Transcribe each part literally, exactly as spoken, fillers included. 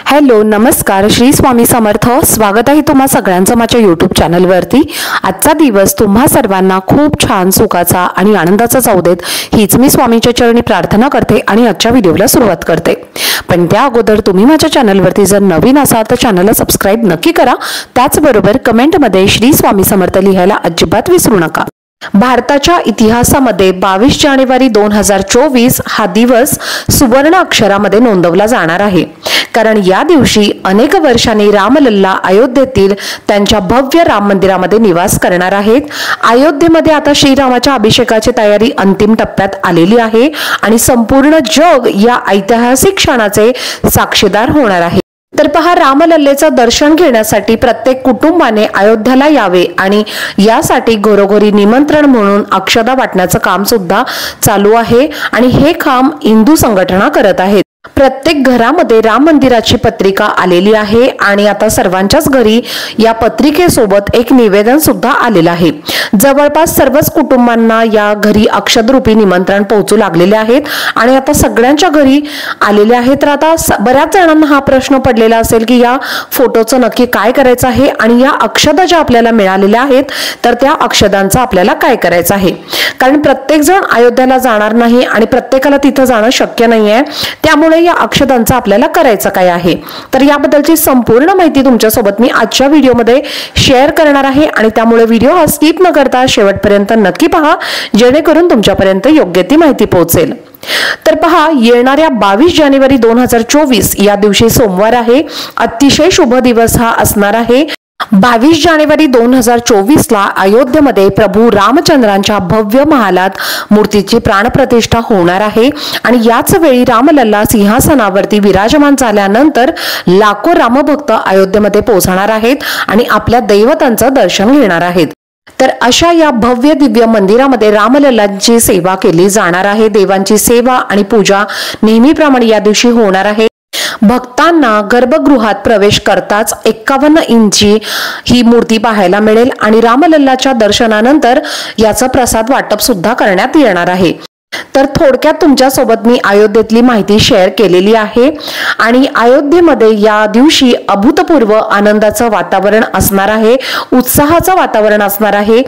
Hello नमस्कार, श्री स्वामी समर्थ। स्वागत आहे तुम्हा सगळ्यांचं माझ्या यूट्यूब चॅनलवरती। आजचा दिवस तुम्हा सर्वांना खूप छान सुखाचा आणि आनंदाचा जाऊ देत, हीच मी स्वामींच्या चरणी प्रार्थना करते आणि आजच्या व्हिडिओला सुरुवात करते। पण त्या अगोदर तुम्ही माझ्या चॅनलवरती जर नवीन असाल तर चॅनलला सबस्क्राइब नक्की करा। त्याचबरोबर कमेंटमध्ये श्री स्वामी समर्थ लिहायला अजिबात विसरू नका। भारताच्या इतिहासामध्ये बावीस जानेवारी दोन हजार चोवीस हा दिवस सुवर्ण अक्षरामध्ये नोंदवला जाणार आहे, कारण या दिवशी अनेक वर्षांनी रामलल्ला अयोध्येतील त्यांच्या भव्य राम मंदिरामध्ये निवास करणार आहेत। अयोध्येमध्ये आता श्रीरामाच्या अभिषेकाची तयारी अंतिम टप्प्यात आलेली आहे आणि संपूर्ण जग या ऐतिहासिक क्षणाचे साक्षीदार होणार आहे। तर पहा, रामलल्लेचं दर्शन घेण्यासाठी प्रत्येक कुटुंबाने अयोध्याला यावे आणि यासाठी घरोघरी निमंत्रण म्हणून अक्षदा वाटण्याचं काम सुद्धा चालू आहे आणि हे काम हिंदू संघटना करत आहेत। प्रत्येक घरामध्ये राम मंदिराची पत्रिका आलेली आहे आणि आता सर्वांच्याच घरी या पत्रिकेसोबत एक निवेदन सुद्धा आलेलं आहे। जवळपास सर्वच कुटुंबांना या घरी अक्षदरूपी निमंत्रण पोहोचू लागलेले आहेत आणि आता सगळ्यांच्या घरी आलेले आहेत। तर आता बऱ्याच जणांना हा प्रश्न पडलेला असेल की या फोटोचं नक्की काय करायचं आहे आणि या अक्षदा ज्या आपल्याला मिळालेल्या आहेत तर त्या अक्षदांचं आपल्याला काय करायचं आहे, कारण प्रत्येक जण अयोध्याला जाणार नाही आणि प्रत्येकाला तिथं जाणं शक्य नाहीये। त्यामुळे या अक्षदांचं आपल्याला करायचं काय आहे, तर याबद्दलची संपूर्ण माहिती तुमच्यासोबत मी आजच्या व्हिडिओमध्ये शेअर करणार आहे आणि त्यामुळे व्हिडिओ हा स्किप न करता शेवटपर्यंत नक्की पहा, जेणेकरून तुमच्यापर्यंत योग्य ती माहिती पोहोचेल। तर पहा, येणाऱ्या बावीस जानेवारी दोन हजार चोवीस या दिवशी सोमवार आहे। अतिशय शुभ दिवस हा असणार आहे। बावीस जानेवारी दोन हजार चोवीस ला अयोध्येमध्ये प्रभू रामचंद्रांच्या भव्य महालात मूर्तीची प्राणप्रतिष्ठा होणार आहे आणि याच वेळी रामलल्ला सिंहासनावरती विराजमान झाल्यानंतर लाखो रामभक्त अयोध्येमध्ये पोहोचणार आहेत आणि आपल्या दैवतांचं दर्शन घेणार आहेत। तर अशा या भव्य दिव्य मंदिरामध्ये रामलल्लांची सेवा केली जाणार आहे। देवांची सेवा आणि पूजा नेहमीप्रमाणे या दिवशी होणार आहे। भक्तांना गर्भगृहात प्रवेश करताच एक्कावन्न इंची ही मूर्ती पाहायला मिळेल आणि रामलल्लाच्या दर्शनानंतर याचा प्रसाद वाटप सुद्धा करण्यात येणार आहे। तर थोडक्यात तुमच्यासोबत मी अयोध्येतली माहिती शेअर केलेली आहे आणि अयोध्येमध्ये या दिवशी अभूतपूर्व आनंदाचं वातावरण असणार आहे, उत्साहाचं वातावरण असणार आहे।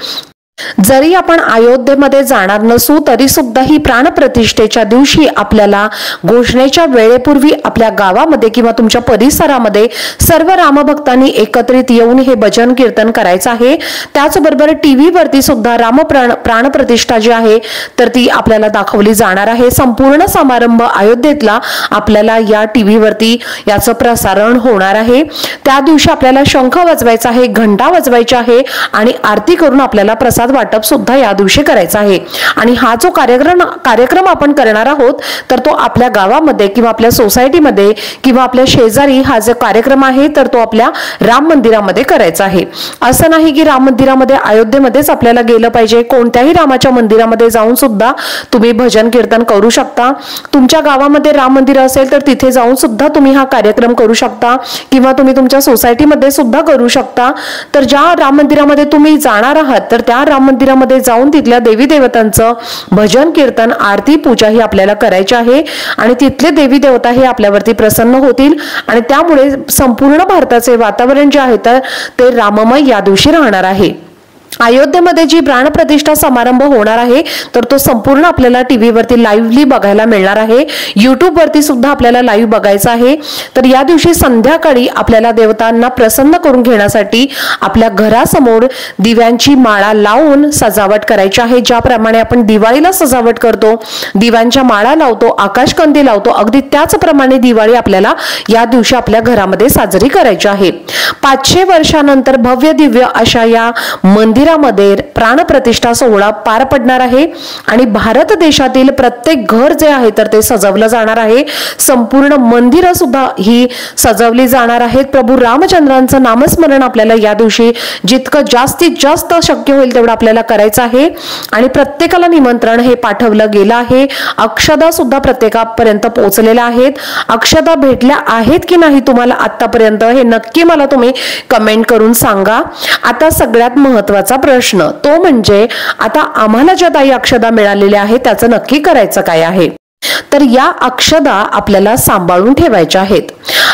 जरी आपण अयोध्येमध्ये जाणार नसू तरी सुद्धा ही प्राणप्रतिष्ठेच्या दिवशी आपल्याला घोषणेच्या वेळेपूर्वी आपल्या गावामध्ये किंवा तुमच्या परिसरामध्ये सर्व रामभक्तांनी एकत्रित येऊन हे भजन कीर्तन करायचं आहे। त्याचबरोबर टीव्ही वरती सुद्धा राम प्राण प्राणप्रतिष्ठा जी आहे तर ती आपल्याला दाखवली जाणार आहे। संपूर्ण समारंभ अयोध्येतला आपल्याला या टीव्ही वरती याचं प्रसारण होणार आहे। त्या दिवशी आपल्याला शंख वाजवायचा आहे, घंटा वाजवायची आहे आणि आरती करून आपल्याला प्रसाद वाटप सुद्धा या दिवशी करायचा आहे। आणि हा जो कार्यक्रम कार्यक्रम आपण करणार आहोत तर तो आपल्या गावामध्ये किंवा आपल्या सोसायटीमध्ये किंवा आपल्या शेजारी हा जो कार्यक्रम आहे तर तो आपल्या राम मंदिरामध्ये करायचा आहे। असं नाही की राम मंदिरामध्ये अयोध्येमध्येच आपल्याला गेलं पाहिजे, कोणत्याही रामाच्या मंदिरामध्ये जाऊन सुद्धा तुम्ही भजन कीर्तन करू शकता। तुमच्या गावामध्ये राम मंदिर असेल तर तिथे जाऊन सुद्धा तुम्ही हा कार्यक्रम करू शकता किंवा तुम्ही तुमच्या सोसायटीमध्ये सुद्धा करू शकता। तर ज्या राम मंदिरामध्ये तुम्ही जाणार आहात तर त्या मंदिरामध्ये जाऊन तिथल्या देवी देवतांचं भजन कीर्तन आरती पूजा ही आपल्याला करायची आहे आणि तिथले देवी देवता हे आपल्यावरती प्रसन्न होतील आणि त्यामुळे संपूर्ण भारताचे वातावरण जे आहे तर ते राममय या दिवशी राहणार आहे। अयोध्येमध्ये जी प्राणप्रतिष्ठा समारंभ होणार आहे तर तो संपूर्ण आपल्याला टीव्ही वरती लाईव्हली बघायला मिळणार आहे। युट्यूब वरती सुद्धा आपल्याला लाईव्ह बघायचं आहे। तर या दिवशी संध्याकाळी आपल्याला देवतांना प्रसन्न करून घेण्यासाठी आपल्या घरासमोर दिव्यांची माळा लावून सजावट करायची आहे। ज्याप्रमाणे आपण दिवाळीला सजावट करतो, दिव्यांच्या माळा लावतो, आकाशकंदी लावतो, अगदी त्याचप्रमाणे दिवाळी आपल्याला या दिवशी आपल्या घरामध्ये साजरी करायची आहे। पाचशे वर्षानंतर भव्य दिव्य अशा या मंदिर मध्ये प्राणप्रतिष्ठा सोहळा पार पडणार आहे आणि भारत देशातील प्रत्येक घर जे आहे तर ते सजवलं जाणार आहे। संपूर्ण मंदिरं सुद्धा ही सजवली जाणार आहेत। प्रभू रामचंद्रांचं नामस्मरण आपल्याला या दिवशी जितकं जास्तीत जास्त शक्य होईल तेवढं आपल्याला करायचं आहे आणि प्रत्येकाला निमंत्रण हे पाठवलं गेलं आहे। अक्षदा सुद्धा प्रत्येकापर्यंत पोहोचलेल्या आहेत। अक्षदा भेटल्या आहेत की नाही तुम्हाला आतापर्यंत हे नक्की मला तुम्ही कमेंट करून सांगा। आता सगळ्यात महत्त्वाचं प्रश्न तो म्हणजे आता आम्हाला ज्या ताई अक्षदा मिळालेल्या आहेत त्याचं नक्की करायचं काय आहे। तर या अक्षदा आपल्याला सांभाळून ठेवायच्या आहेत।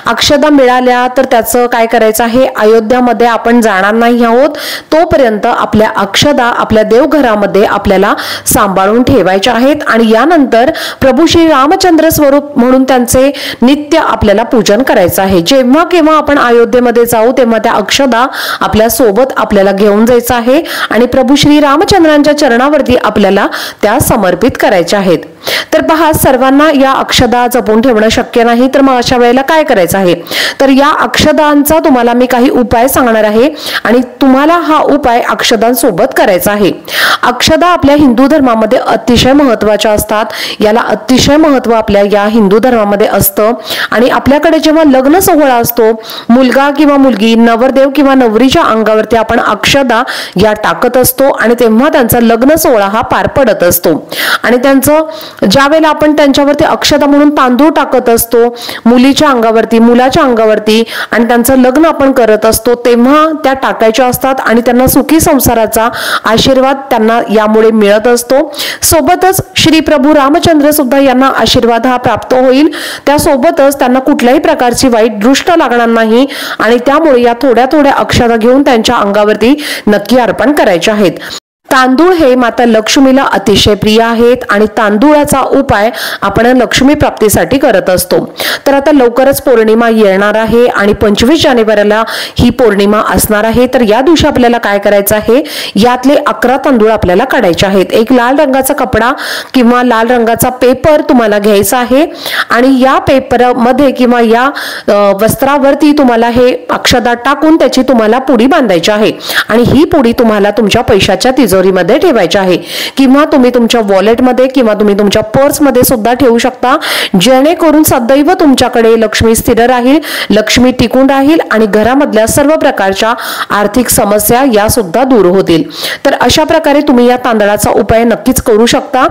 अक्षदा मिळाल्या तर त्याचं काय करायचं आहे, अयोध्यामध्ये आपण जाणार नाही आहोत, तोपर्यंत आपल्या अक्षदा आपल्या देवघरामध्ये आपल्याला सांभाळून ठेवायच्या आहेत आणि यानंतर प्रभू श्री रामचंद्र स्वरूप म्हणून त्यांचे नित्य आपल्याला पूजन करायचं आहे। जेव्हा केव्हा आपण अयोध्येमध्ये जाऊ तेव्हा त्या अक्षदा आपल्या सोबत आपल्याला घेऊन जायचं आहे आणि प्रभू श्री रामचंद्रांच्या चरणावरती आपल्याला त्या समर्पित करायच्या आहेत। तर पहा, सर्वांना या अक्षदा जपून ठेवणं शक्य नाही, तर मग अशा वेळेला काय करायचं आहे, तर या अक्षदांचा तुम्हाला मी काही उपाय सांगणार आहे आणि तुम्हाला हा उपाय अक्षदांसोबत करायचा आहे। अक्षदा आपल्या हिंदू धर्मामध्ये अतिशय महत्त्वाच्या असतात, याला अतिशय महत्त्व आपल्या या हिंदू धर्मामध्ये असतं आणि आपल्याकडे जेव्हा लग्न सोहळा असतो, मुलगा किंवा मुलगी, नवरदेव किंवा नवरीच्या अंगावरती आपण अक्षदा या टाकत असतो आणि तेव्हा त्यांचा लग्न सोहळा हा पार पडत असतो आणि त्यांचं ज्या वेळेला आपण त्यांच्यावरती अक्षदा म्हणून तांदूळ टाकत असतो मुलीच्या अंगावरती, मुलाच्या अंगावरती आणि त्यांचं लग्न आपण करत असतो, तेव्हा त्या टाकायच्या असतात आणि त्यांना सुखी संसाराचा आशीर्वाद त्यांना यामुळे मिळत असतो। सोबतच श्री प्रभू रामचंद्र सुद्धा यांना आशीर्वाद हा प्राप्त होईल, त्यासोबतच त्यांना कुठल्याही प्रकारची वाईट दृष्ट लागणार नाही आणि त्यामुळे या थोड्या थोड्या अक्षदा घेऊन त्यांच्या अंगावरती नक्की अर्पण करायचे आहेत। तांदूळ हे माता लक्ष्मीला अतिशय प्रिय आहेत आणि तांदूळाचा उपाय आपण लक्ष्मी प्राप्तीसाठी करत असतो। तर आता लवकरच पौर्णिमा येणार आहे आणि पंचवीस जानेवारीला ही पौर्णिमा असणार आहे, तर या दिवशी आपल्याला काय करायचं आहे, यातले अकरा तांदूळ आपल्याला काढायचे आहेत। एक लाल रंगाचा कपडा किंवा लाल रंगाचा पेपर तुम्हाला घ्यायचा आहे आणि या पेपर मध्ये किंवा या वस्त्रावरती तुम्हाला हे अक्षदा टाकून त्याची तुम्हाला पुडी बांधायची आहे आणि ही पुडी तुम्हाला तुमच्या पैशाच्या तिजोरी मध्ये ठेवायचे आहे किंवा तुम्ही तुमच्या वॉलेट मध्ये किंवा तुम्ही तुमच्या पर्स मध्ये सुद्धा ठेवू शकता, जेणेकरून सदैव तुमच्याकडे लक्ष्मी स्थिर राहील, लक्ष्मी टिकून राहील आणि घरामधल्या सर्व प्रकारच्या आर्थिक समस्या या सुद्धा दूर होतील। तर अशा प्रकारे तुम्ही या तांदळाचा उपाय नक्कीच करू शकता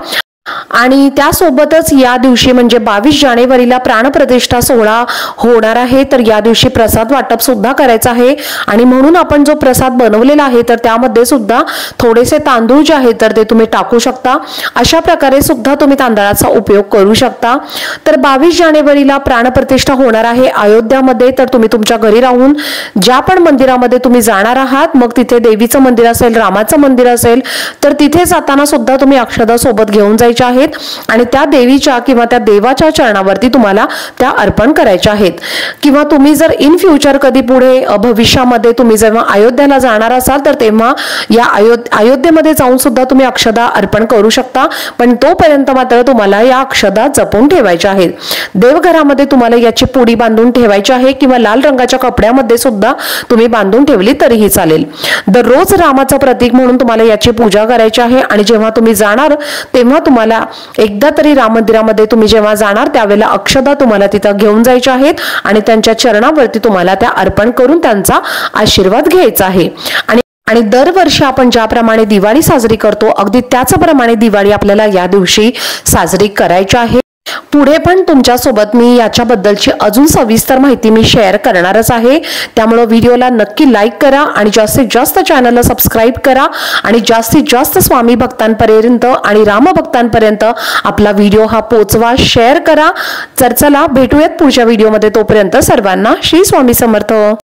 आणि त्यासोबतच या दिवशी म्हणजे बावीस जानेवारीला प्राणप्रतिष्ठा सोहळा होणार आहे, तर या दिवशी प्रसाद वाटप सुद्धा करायचं आहे आणि म्हणून आपण जो प्रसाद बनवलेला आहे तर त्यामध्ये सुद्धा थोडेसे तांदूळ जे आहेत तर ते तुम्ही टाकू शकता। अशा प्रकारे सुद्धा तुम्ही तांदळाचा उपयोग करू शकता। तर बावीस जानेवारीला प्राणप्रतिष्ठा होणार आहे अयोध्यामध्ये, तर तुम्ही तुमच्या घरी राहून ज्या पण मंदिरामध्ये तुम्ही जाणार आहात, मग तिथे देवीचं मंदिर असेल, रामाचं मंदिर असेल, तर तिथे जाताना सुद्धा तुम्ही अक्षदा सोबत घेऊन जायचे आहेत आणि त्या देवीच्या किंवा त्या देवाच्या चरणावरती तुम्हाला त्या अर्पण करायच्या आहेत। किंवा तुम्ही जर इन फ्युचर कधी पुढे भविष्यामध्ये तुम्ही जेव्हा अयोध्येला जाणार असाल तर तेव्हा या अयोध्येमध्ये जाऊन सुद्धा तुम्ही अक्षदा अर्पण करू शकता, पण तोपर्यंत मात्र तुम्हाला या अक्षदा जपून ठेवायच्या आहेत। देवघरामध्ये तुम्हाला याची पुडी बांधून ठेवायची आहे किंवा लाल रंगाच्या कपड्यामध्ये सुद्धा तुम्ही बांधून ठेवली तरीही चालेल। दररोज रामाचं प्रतीक म्हणून तुम्हाला याची पूजा करायची आहे आणि जेव्हा तुम्ही जाणार तेव्हा तुम्हाला एकदा तरी राम मंदिरामध्ये तुम्ही जेव्हा जाणार त्यावेळेला अक्षदा तुम्हाला तिथं घेऊन जायच्या आहेत आणि त्यांच्या चरणावरती तुम्हाला त्या अर्पण करून त्यांचा आशीर्वाद घ्यायचा आहे। आणि आणि दरवर्षी आपण ज्याप्रमाणे दिवाळी साजरी करतो अगदी त्याचप्रमाणे दिवाळी आपल्याला या दिवशी साजरी करायची आहे। पुढे पण तुमच्यासोबत मी याच्याबद्दलची अजून सविस्तर माहिती मी शेअर करणारच आहे, त्यामुळे व्हिडिओला नक्की लाईक करा आणि जास्तीत जास्त चॅनलला सबस्क्राईब करा आणि जास्तीत जास्त स्वामी भक्तांपर्यंत आणि राम भक्तांपर्यंत आपला व्हिडिओ हा पोचवा, शेअर करा। तर चला भेटूयात पुढच्या व्हिडिओमध्ये, तोपर्यंत सर्वांना श्री स्वामी समर्थ।